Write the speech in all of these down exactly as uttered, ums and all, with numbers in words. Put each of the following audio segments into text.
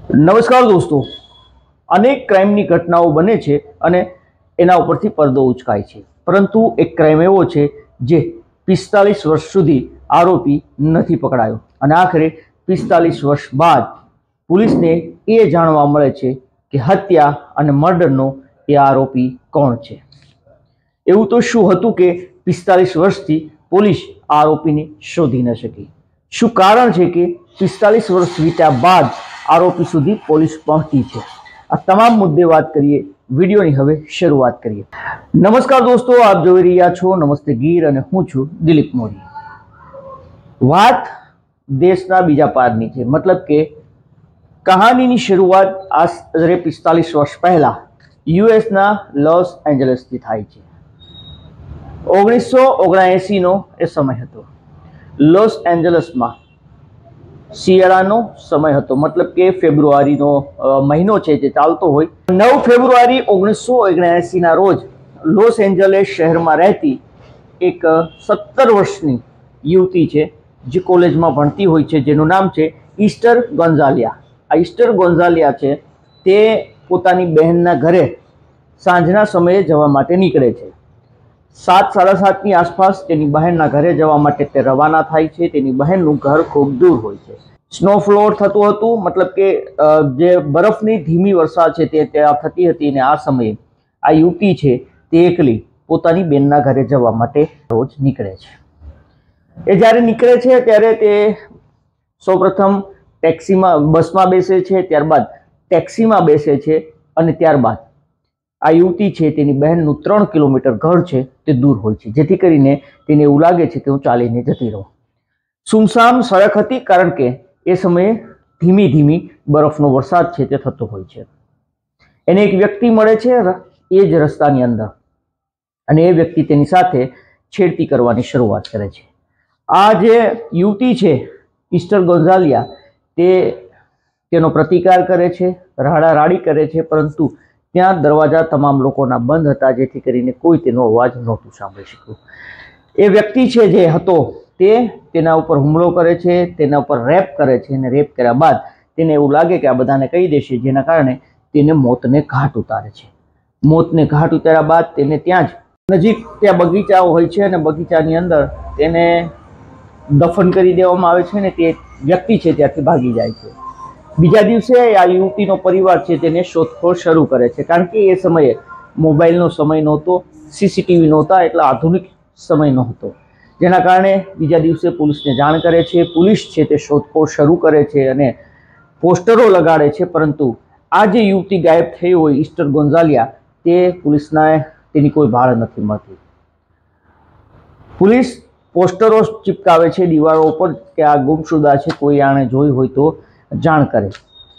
નમસ્કાર દોસ્તો, અનેક ક્રાઇમની ઘટનાઓ બને છે અને એના ઉપરથી પડદો ઉચકાય છે, પરંતુ એક ક્રાઇમ એવો છે જે પિસ્તાલીસ વર્ષ સુધી આરોપી નથી પકડાયો અને આખરે પિસ્તાલીસ વર્ષ બાદ પોલીસને એ જાણવા મળે છે કે હત્યા અને મર્ડરનો એ આરોપી કોણ છે। એવું તો શું હતું કે પિસ્તાલીસ વર્ષથી પોલીસ આરોપીને શોધી ન શકી? શું કારણ છે કે પિસ્તાલીસ વર્ષ વીત્યા બાદ આરોપી સુધી પોલીસ પહોંચી છે? આ તમામ મુદ્દે વાત કરીએ। વિડીયોની હવે શરૂઆત કરીએ। નમસ્કાર દોસ્તો, આપ જોઈ રહ્યા છો નમસ્તે ગીર અને હું છું દિલીપ મોદી। વાત દેશના બીજા પારની છે, મતલબ કે કહાનીની શરૂઆત આશરે પિસ્તાલીસ વર્ષ પહેલા યુએસના લોસ એન્જલસથી થાય છે। ઓગણીસો ઓગણએંસી નો એ સમય હતો। લોસ એન્જલસમાં શિયાળાનો સમય હતો, મતલબ કે ફેબ્રુઆરીનો મહિનો છે જે ચાલતો હોય। નવ ફેબ્રુઆરી ઓગણીસો ઓગણએંસી ના રોજ લોસ એન્જલસ શહેરમાં રહેતી એક સત્તર વર્ષની યુવતી છે જે કોલેજમાં ભણતી હોય છે, જેનું નામ છે ઈસ્ટર ગોન્ઝાલિયા। આ ઈસ્ટર ગોન્ઝાલિયા છે તે પોતાની બહેનના ઘરે સાંજના સમયે જવા માટે નીકળે છે। સાત સાડા સાતની આસપાસ તેની બહેનના ઘરે જવા માટે તે રવાના થાય છે। તેની બહેનનું ઘર ખૂબ દૂર હોય છે। સ્નોફ્લોર થતું હતું, મતલબ કે જે બરફની ધીમી વર્ષા છે તે ત્યાં થતી હતી અને આ સમયે આ યુવતી છે તે એકલી પોતાની બહેનના ઘરે જવા માટે રોજ નીકળે છે। એ જ્યારે નીકળે છે ત્યારે તે સૌપ્રથમ ટેક્સીમાં બસમાં બેસે છે, ત્યારબાદ ટેક્સીમાં બેસે છે અને ત્યારબાદ આ યુવતી છે તેની બહેનનું ત્રણ કિલોમીટર ઘર છે તે દૂર હોય છે, જેથી કરીને તેને એવું લાગે છે કે હું ચાલીને જતી રહું। સુમસામ સડક હતી, કારણ કે એ સમયે ધીમી ધીમી બરફનો વરસાદ છે તે થતો હોય છે। એને એક વ્યક્તિ મળે છે એ જ રસ્તાની અંદર અને એ વ્યક્તિ તેની સાથે છેડતી કરવાની શરૂઆત કરે છે। આ જે યુવતી છે ઈસ્ટર ગોન્ઝાલિયા તે તેનો પ્રતિકાર કરે છે, રાડારાડી કરે છે, પરંતુ ત્યાં દરવાજા તમામ લોકોના બંધ હતા, જેથી કરીને કોઈ તેનો અવાજ નહોતું સાંભળી શક્યું। એ વ્યક્તિ છે જે હતો તે તેના ઉપર હુમલો કરે છે, તેના ઉપર રેપ કરે છે અને રેપ કર્યા બાદ તેને એવું લાગે કે આ બધાને કહી દેશે, જેના કારણે તેને મોતને ઘાટ ઉતારે છે। મોતને ઘાટ ઉતાર્યા બાદ તેને ત્યાં જ નજીક ત્યાં બગીચાઓ હોય છે અને બગીચાની અંદર તેને દફન કરી દેવામાં આવે છે અને તે વ્યક્તિ છે ત્યાંથી ભાગી જાય છે। બીજા દિવસે આ યુવતીનો પરિવાર છે તેને શોધખોળ શરૂ કરે છે, કારણ કે એ સમયે મોબાઈલનો સમય નહોતો, સીસીટીવી નહોતા, એટલે આધુનિક સમય નહોતો, જેના કારણે બીજા દિવસે પોલીસને જાણ કરે છે। પોલીસ છે તે શોધખોળ શરૂ કરે છે અને પોસ્ટરો લગાડે છે, પરંતુ આ જે યુવતી ગાયબ થઈ હોય ઈસ્ટર ગોન્ઝાલિયા તે પોલીસના તેની કોઈ ભાળ નથી મળતી। પોલીસ પોસ્ટરો ચિપકાવે છે દિવાલો ઉપર કે આ ગુમશુદા છે, કોઈ આણે જોઈ હોય તો જાણ કરે।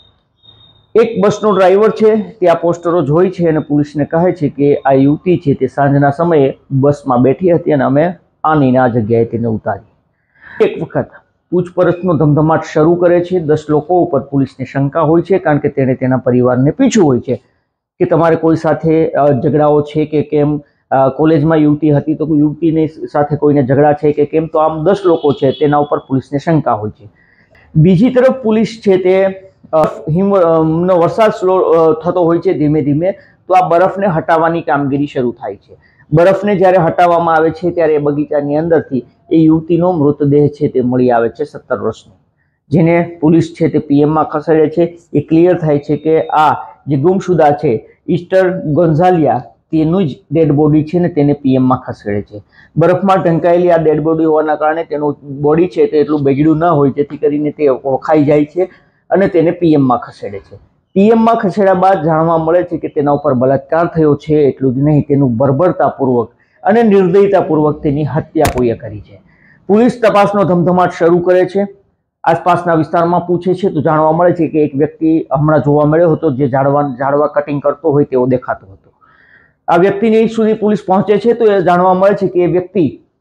એક બસનો ડ્રાઈવર છે તે આ પોસ્ટરો જોઈ છે અને પોલીસને કહે છે કે આ યુવતી છે તે સાંજના સમયે બસમાં બેઠી હતી અને અમે આની આ જગ્યાએ તેને ઉતારી। એક વખત પૂછપરછનો ધમધમાટ શરૂ કરે છે। દસ લોકો ઉપર પોલીસને શંકા હોય છે, કારણ કે તેણે તેના પરિવારને પૂછ્યું હોય છે કે તમારે કોઈ સાથે ઝઘડાઓ છે કે કેમ, કોલેજમાં યુવતી હતી તો યુવતીની સાથે કોઈને ઝઘડા છે કે કેમ, તો આમ દસ લોકો છે તેના ઉપર પોલીસને શંકા હોય છે। બીજી તરફ પોલીસ છે તે હિમનો વરસાદ સ્લો થતો હોય છે ધીમે ધીમે, તો આ બરફને હટાવવાની કામગીરી શરૂ થાય છે। બરફને જ્યારે હટાવવામાં આવે છે ત્યારે એ બગીચાની અંદરથી એ યુવતીનો મૃતદેહ છે તે મળી આવે છે સત્તર વર્ષનો, જેને પોલીસ છે તે પીએમમાં ખસેડે છે। એ ક્લિયર થાય છે કે આ જે ગુમશુદા છે ઈસ્ટર ગોન્ઝાલિયા તેનું જ ડેડ બોડી છે ને તેને પીએમમાં ખસેડે છે। બરફમાં ઢંકાયેલી આ ડેડ બોડી હોવાના કારણે તેનું બોડી છે તે એટલું બગડ્યું ન હોય, જેથી કરીને તે ઓળખાઈ જાય છે અને તેને પીએમમાં ખસેડે છે। પીએમમાં ખસેડ્યા બાદ જાણવા મળે છે કે તેના ઉપર બળાત્કાર થયો છે, એટલું જ નહીં તેનું બર્બરતાપૂર્વક અને નિર્દયતાપૂર્વક તેની હત્યા કોઈએ કરી છે। પોલીસ તપાસનો ધમધમાટ શરૂ કરે છે, આસપાસના વિસ્તારમાં પૂછે છે તો જાણવા મળે છે કે એક વ્યક્તિ હમણાં જોવા મળ્યો હતો જે ઝાડવા ઝાડવા કટિંગ કરતો હોય તેવો દેખાતો હતો। આ વ્યક્તિની સુધી પોલીસ પહોંચે છે તો એ જાણવા મળે છે કે એ વ્યક્તિ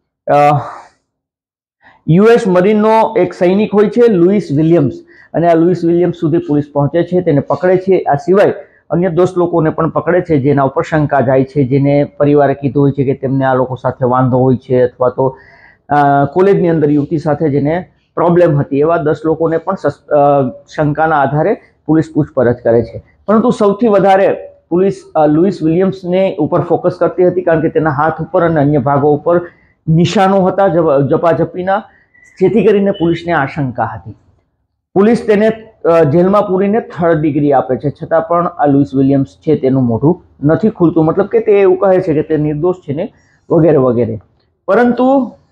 યુએસ મરીનનો એક સૈનિક હોય છે, લુઈસ વિલિયમ્સ, અને આ લુઈસ વિલિયમ્સ સુધી પોલીસ પહોંચે છે, તેને પકડે છે। આ સિવાય અન્ય દસ લોકોને પણ પકડે છે જેના ઉપર શંકા જાય છે, જેને પરિવારે કીધું હોય છે કે તેમને આ લોકો સાથે વાંધો હોય છે અથવા તો કોલેજની અંદર યુવતી સાથે જેને પ્રોબ્લેમ હતી, એવા દસ લોકોને પણ શંકાના આધારે પોલીસ પૂછપરછ કરે છે, પરંતુ સૌથી વધારે પોલીસ લુઈસ વિલિયમ્સને ઉપર ફોકસ કરતી હતી, કારણ કે તેના હાથ ઉપર અને અન્ય ભાગો ઉપર નિશાનો હતા ઝપાઝપીના, જેથી કરીને પોલીસને આશંકા હતી. પોલીસ તેને જેલમાં પૂરીને થર્ડ ડિગ્રી આપે છે, છતાં પણ આ લુઈસ વિલિયમ્સ છે તેનું મોઢું નથી ખુલતું, મતલબ કે તે એવું કહે છે કે તે નિર્દોષ છે ને વગેરે વગેરે. પરંતુ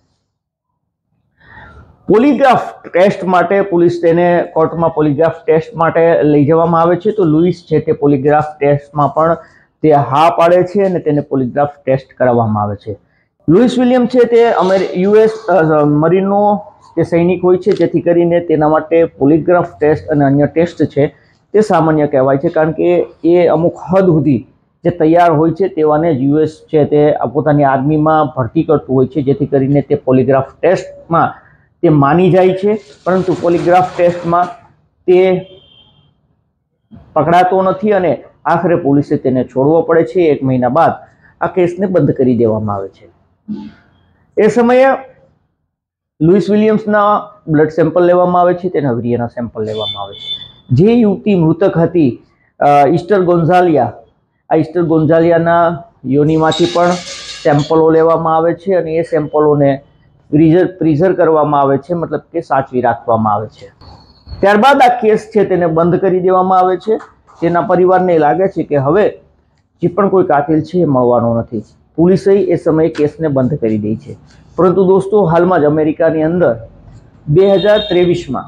પોલીગ્રાફ ટેસ્ટ માટે પોલીસ તેને કોર્ટમાં પોલીગ્રાફ ટેસ્ટ માટે લઈ જવામાં આવે છે, તો લુઈસ છે તે પોલીગ્રાફ ટેસ્ટમાં પણ તે હા પાડે છે અને તેને પોલીગ્રાફ ટેસ્ટ કરાવવામાં આવે છે. લુઈસ વિલિયમ છે તે યુએસ મરીનનો તે સૈનિક હોય છે, જેથી કરીને તેના માટે પોલીગ્રાફ ટેસ્ટ અને અન્ય ટેસ્ટ છે તે સામાન્ય કહેવાય છે, કારણ કે એ અમુક હદ સુધી જે તૈયાર હોય છે તેવાને જ યુએસ છે તે પોતાની આર્મીમાં ભરતી કરતું હોય છે, જેથી કરીને તે પોલીગ્રાફ ટેસ્ટમાં તે માની જાય છે. પરંતુ પોલીગ્રાફ ટેસ્ટમાં તે પકડાતો નથી અને આખરે પોલીસે તેને છોડવો પડે છે. એક મહિના બાદ આ કેસને બંધ કરી દેવામાં આવે છે. એ સમયે લુઈસ વિલિયમ્સના બ્લડ સેમ્પલ લેવામાં આવે છે, તેના વીર્યના સેમ્પલ લેવામાં આવે છે. જે યુવતી મૃતક હતી ઇસ્ટર ગોન્ઝાલિયા, આ ઇસ્ટર ગોન્ઝાલિયાના યોનિમાંથી પણ સેમ્પલો લેવામાં આવે છે અને એ સેમ્પલોને પ્રિઝર પ્રિઝર્વ કરવામાં આવે છે, મતલબ કે સાચવી રાખવામાં આવે છે. ત્યારબાદ આ કેસ છે તેને બંધ કરી દેવામાં આવે છે. તેના પરિવારને લાગે છે કે હવે જે પણ કોઈ કાતિલ છે એ મળવાનો નથી. પોલીસે એ સમયે કેસને બંધ કરી દે છે. પરંતુ દોસ્તો, હાલમાં જ અમેરિકાની અંદર બે હજાર ત્રેવીસમાં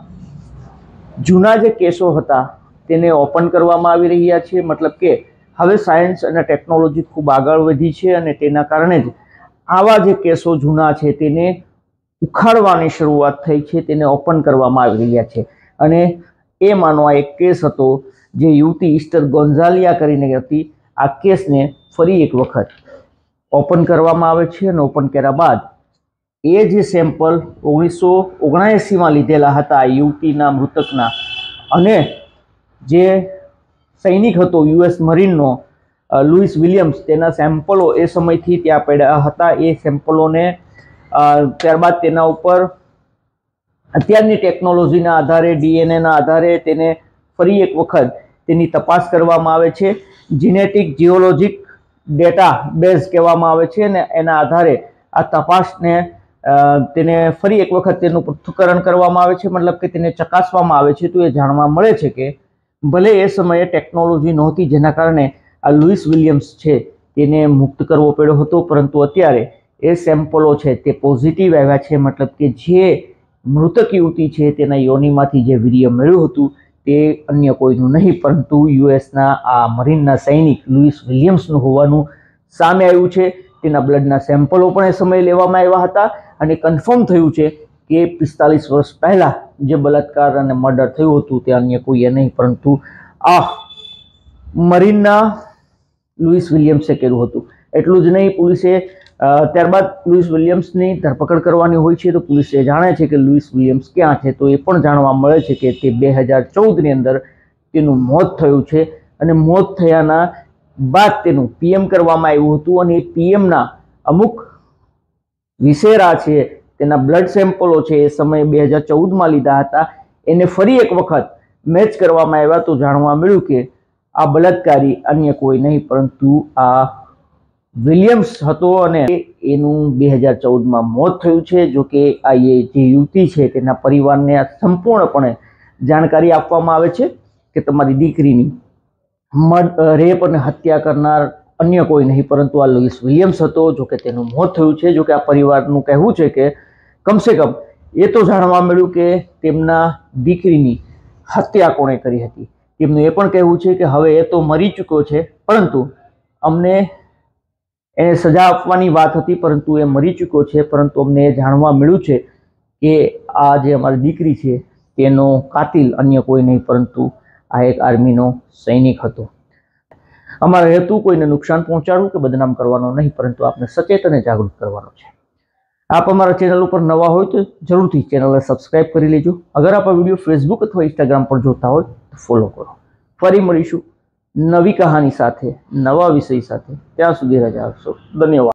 જૂના જે કેસો હતા તેને ઓપન કરવામાં આવી રહ્યા છે, મતલબ કે હવે સાયન્સ અને ટેકનોલોજી ખૂબ આગળ વધી છે અને તેના કારણે જ આવા જે કેસો જૂના છે તેને ઉખાડવાની શરૂઆત થઈ છે, તેને ઓપન કરવામાં આવી રહ્યા છે. અને એમાંનો આ એક કેસ હતો જે યુવતી ઇસ્ટર ગોન્ઝાલિયા કરીને હતી. આ કેસને ફરી એક વખત ઓપન કરવામાં આવે છે અને ઓપન કર્યા બાદ એ જે સેમ્પલ ઓગણીસો ઓગણએંસીમાં લીધેલા હતા યુવતીના મૃતકના, અને જે સૈનિક હતો યુએસ મરીનનો લુઈસ વિલિયમ્સ, તેના સેમ્પલો એ સમયથી ત્યાં પડ્યા હતા. એ સેમ્પલોને ત્યારબાદ તેના ઉપર અત્યારની ટેકનોલોજીના આધારે, ડીએનએના આધારે તેને ફરી એક વખત તેની તપાસ કરવામાં આવે છે. જીનેટિક જીઓલોજીક ડેટા બેઝ કહેવામાં આવે છે અને એના આધારે આ તપાસને તેને ફરી એક વખત તેનું પૃથ્થકરણ કરવામાં આવે છે, મતલબ કે તેને ચકાસવામાં આવે છે. તો એ જાણવા મળે છે કે ભલે એ સમયે ટેકનોલોજી નહોતી જેના કારણે આ લુઈસ વિલિયમ્સ છે તેને મુક્ત કરવો પડ્યો હતો, પરંતુ અત્યારે એ સેમ્પલો છે તે પોઝિટિવ આવ્યા છે, મતલબ કે જે મૃતક યુવતી છે તેના યોનિમાંથી જે વીર્ય મળ્યું હતું તે અન્ય કોઈનું નહીં, પરંતુ યુએસના આ મરીનના સૈનિક લુઈસ વિલિયમ્સનું હોવાનું સામે આવ્યું છે. તેના બ્લડના સેમ્પલો પણ એ સમયે લેવામાં આવ્યા હતા અને કન્ફર્મ થયું છે કે પિસ્તાલીસ વર્ષ પહેલાં જે બલાત્કાર અને મર્ડર થયું હતું તે અન્ય કોઈએ નહીં, પરંતુ આ મરીનના લુઈસ વિલિયમ્સે કર્યું હતું. એટલું જ નહીં, પોલીસે ત્યારબાદ લુઈસ વિલિયમ્સની ધરપકડ કરવાની હોય છે, તો પોલીસે જાણે છે કે લુઈસ વિલિયમ્સ ક્યાં છે, તો એ પણ જાણવા મળે છે કે તે બે હજાર ચૌદની અંદર તેનું મોત થયું છે અને મોત થયાના બાદ તેનું પીએમ કરવામાં આવ્યું હતું અને એ પીએમના અમુક વિશેરા છે, તેના બ્લડ સેમ્પલો છે એ સમયે બે હજાર ચૌદમાં લીધા હતા. એને ફરી એક વખત મેચ કરવામાં આવ્યા તો જાણવા મળ્યું કે આ બળાત્કારી અન્ય કોઈ નહીં પરંતુ આ વિલિયમ્સ હતો અને એનું બે હજાર ચૌદમાં મોત થયું છે. જો કે આ એ જે યુવતી છે તેના પરિવારને સંપૂર્ણપણે જાણકારી આપવામાં આવે છે કે તમારી દીકરીની રેપ અને હત્યા કરનાર અન્ય કોઈ નહીં પરંતુ આ લુઈસ વિલિયમ્સ હતો. જો કે તેનું મોત થયું છે. જો કે આ પરિવારનું કહેવું છે કે કમસે કમ એ તો જાણવા મળ્યું કે તેમના દીકરીની હત્યા કોણે કરી હતી. તેમનું એ પણ કહેવું છે કે હવે એ તો મરી ચૂક્યો છે, પરંતુ અમને એને સજા આપવાની વાત હતી, પરંતુ એ મરી ચૂક્યો છે. પરંતુ અમને એ જાણવા મળ્યું છે કે આ જે અમારી દીકરી છે તેનો કાતિલ અન્ય કોઈ નહીં પરંતુ આ એક આર્મીનો સૈનિક હતો. અમારો હેતુ કોઈને નુકસાન પહોંચાડવું કે બદનામ કરવાનો નહીં, પરંતુ આપને સચેત અને જાગૃત કરવાનો છે. આપ અમારા ચેનલ ઉપર નવા હોય તો જરૂરથી ચેનલને સબસ્ક્રાઇબ કરી લેજો. અગર આપ આ વિડીયો ફેસબુક અથવા ઇન્સ્ટાગ્રામ પર જોતા હોય તો ફોલો કરો. ફરી મળીશું નવી કહાની સાથે, નવા વિષય સાથે. ત્યાં સુધી રજા આપશો. ધન્યવાદ.